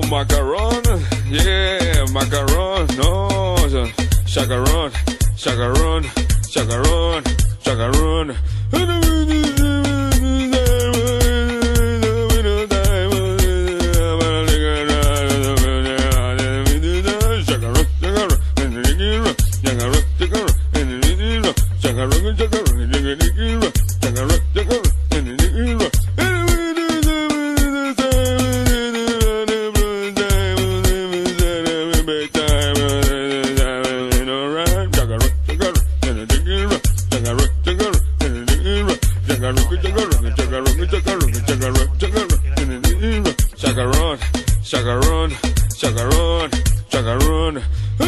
Macaron, yeah, macaron, no, chacarón, chacarón, chacarón, chacarón. Chacarón, chacarón, chacarón, chacarón.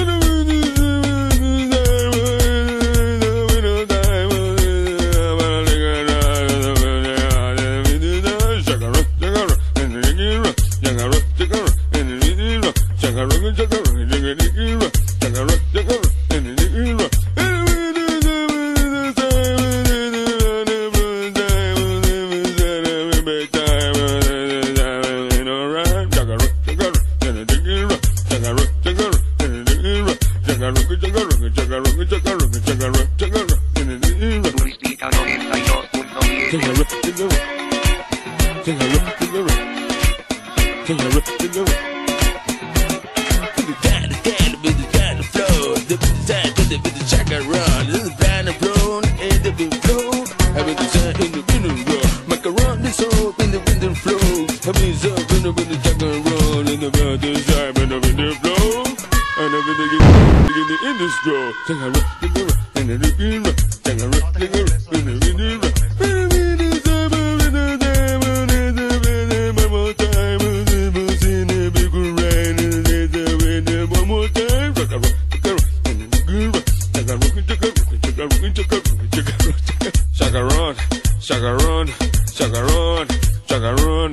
Chacarón, chacarón, chacarón, chacarón.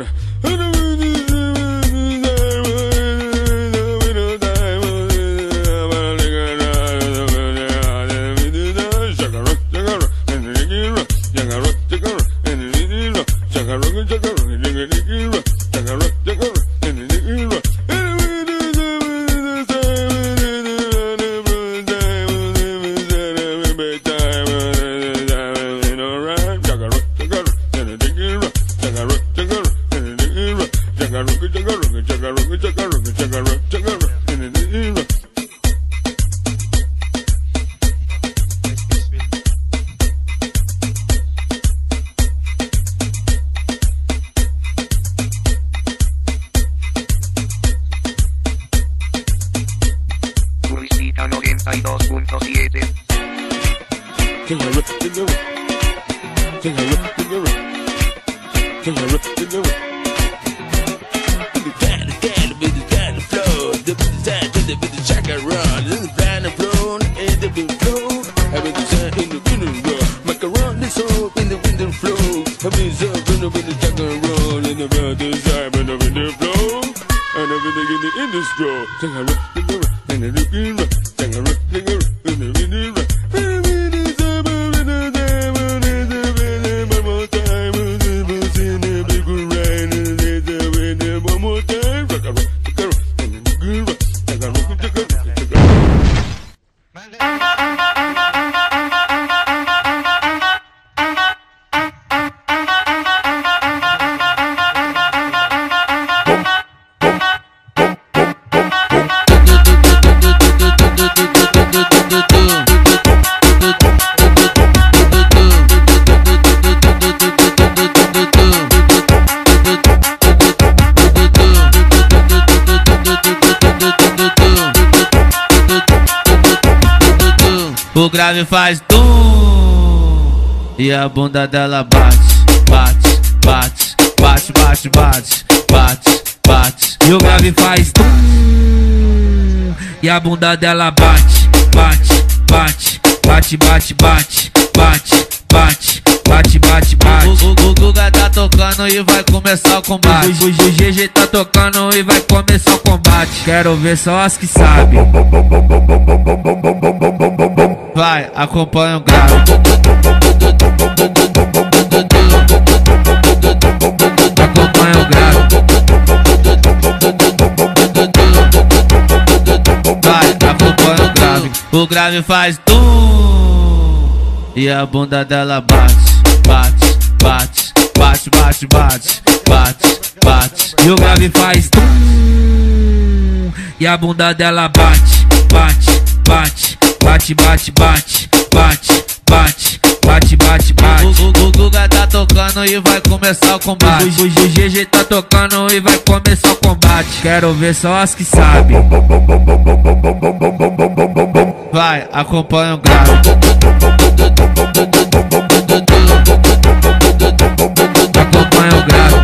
Turistica 92.7. O grave faz tum e a bunda dela bate, bate, bate, bate, bate, bate, bate, bate. E o grave faz tum e a bunda dela bate, bate, bate, bate, bate, bate, bate, bate, bate, bate, bate. O Guga tá tocando e vai começar o combate. O GG tá tocando e vai começar o combate. Quero ver só as que sabem. Vai, acompanha o grave. Acompanha o grave. O grave faz tum e a bunda dela bate, bate, bate, bate, bate, bate, bate, bate. E o grave faz tum e a bunda dela bate, bate, bate, bate, bate, bate, bate, bate, bate, bate, bate. O Guga tá tocando e vai começar o combate. O GG tá tocando e vai começar o combate. Quero ver só as que sabem. Vai, acompanha o grave. Acompanha o grave.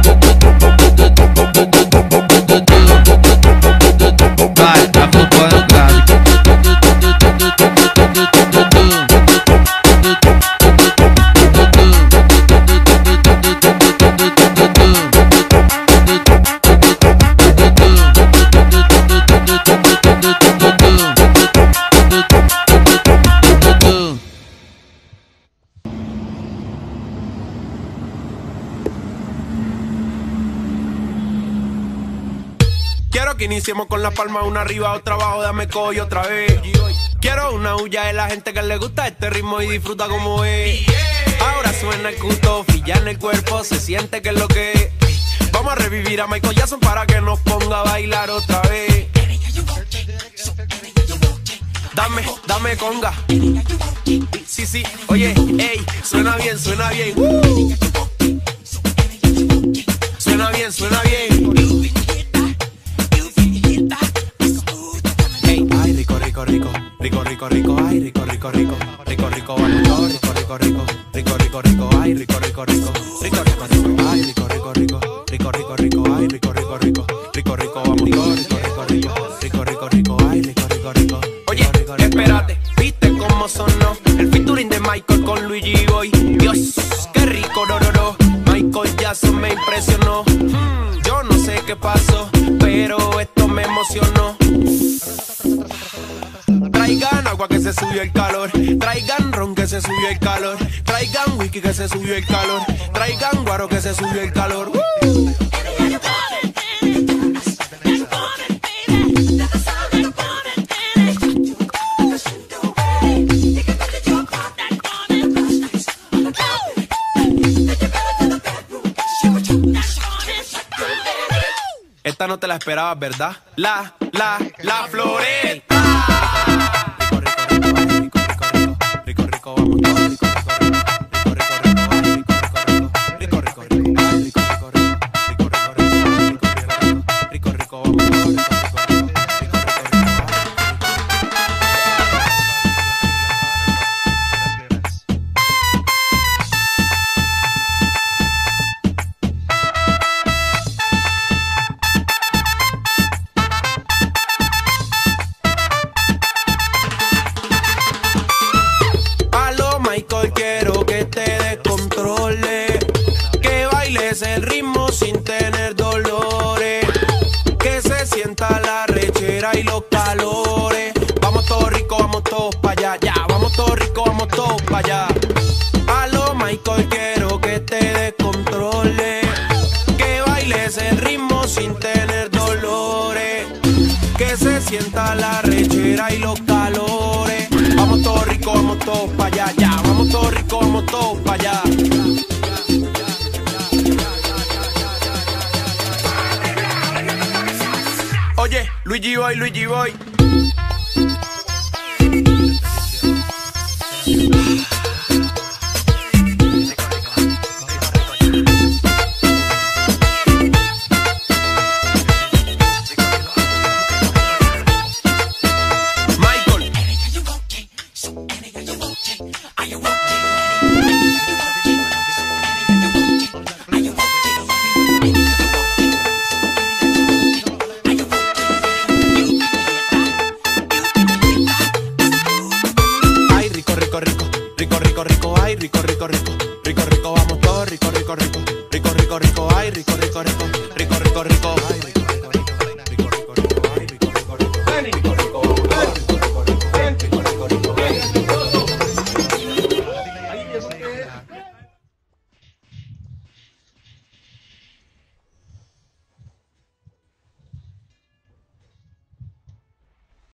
Vai, acompanha o grave. Quiero que iniciemos con la palma una arriba, otra abajo, dame coy otra vez. Quiero una huya de la gente que le gusta este ritmo y disfruta como es. Ahora suena el cuto, filla en el cuerpo, se siente que es lo que es. Vamos a revivir a Michael Jackson para que nos ponga a bailar otra vez. Dame conga. Sí, sí, oye, ey, suena bien, suena bien. Suena bien, suena bien. Ay, rico, rico, rico, rico, rico, rico, ay, rico, rico, rico, rico, rico, vamos, rico, rico, rico, rico, rico, rico, ay, rico, rico, rico, rico, rico, rico, ay, rico, rico, rico, rico, rico, rico, ay, rico, rico, rico, rico, rico, vamos, rico, rico, rico, rico, rico, rico, ay, rico, rico, rico. Oye, espérate, viste cómo sonó el featuring de Michael con Luigi Boy. Dios, qué rico, no, Michael Jackson me impresionó. Yo no sé qué pasó, pero esto me emocionó. Traigan agua que se subió el calor, traigan ron que se subió el calor, traigan whisky que se subió el calor, traigan guaro que se subió el calor. Esta no te la esperabas, ¿verdad? La Floreta. Rico, rico, vamos todos, rico, rico, rico, rico, rico, rico, vamos todos, Michael, quiero que te descontrole, que bailes el ritmo sin tener dolores, que se sienta la rechera y los calores. Vamos todos ricos, vamos todos para allá, ya, vamos todos ricos, vamos todos para allá. Aló Michael, quiero que te descontrole, que bailes el ritmo sin tener dolores, que se sienta la rechera y los calores. Vamos todos ricos, vamos todos para allá, ya, vamos todos ricos, vamos todos para allá. Oye, Luigi Boy, Luigi Boy. Ay, rico, rico, rico, rico, rico, vamos todos, rico, rico, rico, rico, rico, rico, ay, rico, rico, rico, rico, rico, rico, ay.